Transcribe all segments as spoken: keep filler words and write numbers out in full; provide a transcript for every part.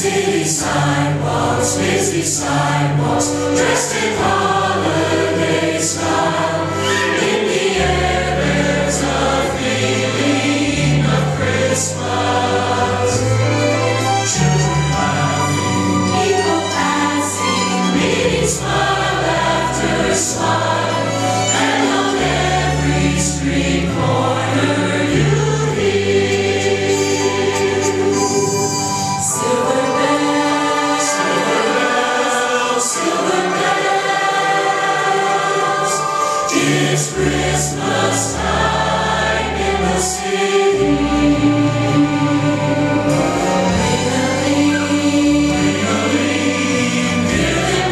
City sidewalks, busy sidewalks, dressed in holiday style. In the air there's a feeling of Christmas. Children laughing, people passing, meeting smile after smile. And on every street corner you it's Christmas time in the city. Ring-a-ling, ring-a-ling, hear them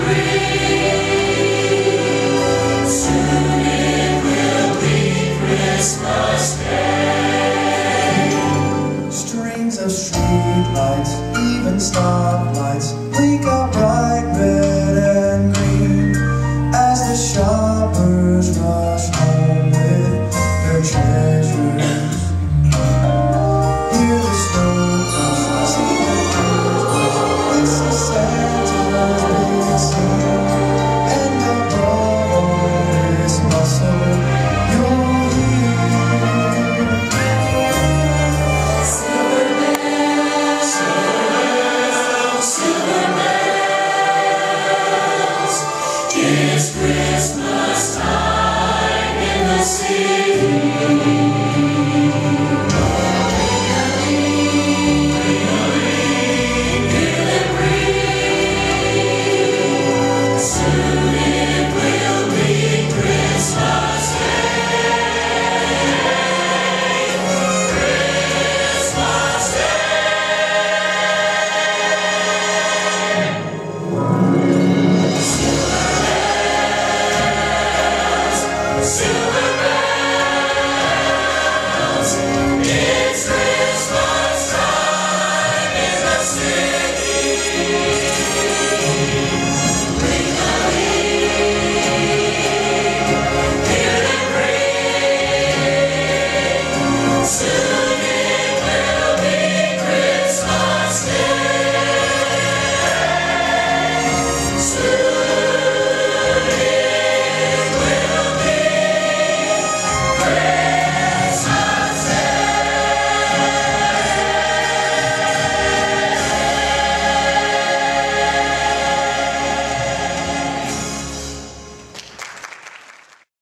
ring. Soon it will be Christmas Day. Strings of street lights, even stoplights, blink out bright red and green as the shoppers rush home with their treasures. Hear the snow crash, see the birds, it's the Santa's big scene.